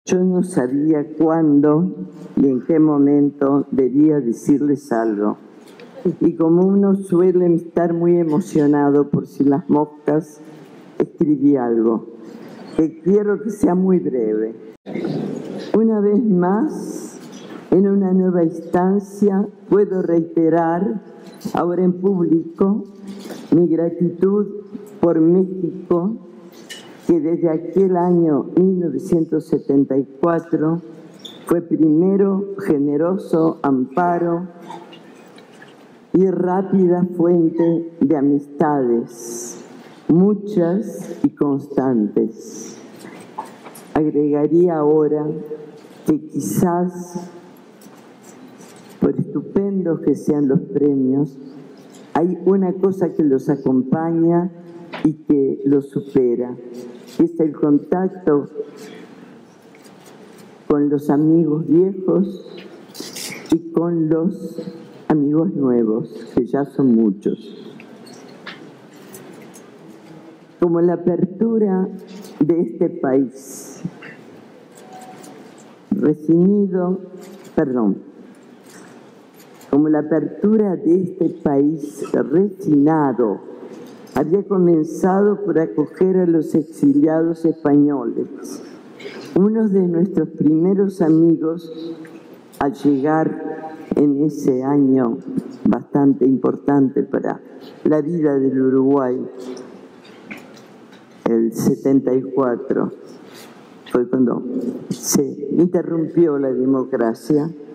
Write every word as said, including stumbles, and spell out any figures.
Yo no sabía cuándo y en qué momento debía decirles algo. Y como uno suele estar muy emocionado por si las moscas, escribí algo, que quiero que sea muy breve. Una vez más, en una nueva instancia, puedo reiterar, ahora en público, mi gratitud por México, que desde aquel año mil novecientos setenta y cuatro fue primero generoso amparo y rápida fuente de amistades, muchas y constantes. Agregaría ahora que quizás, por estupendos que sean los premios, hay una cosa que los acompaña y que los supera. Es el contacto con los amigos viejos y con los amigos nuevos, que ya son muchos. Como la apertura de este país, refinado, perdón, como la apertura de este país refinado había comenzado por acoger a los exiliados españoles, unos de nuestros primeros amigos al llegar en ese año bastante importante para la vida del Uruguay, el setenta y cuatro, fue cuando se interrumpió la democracia.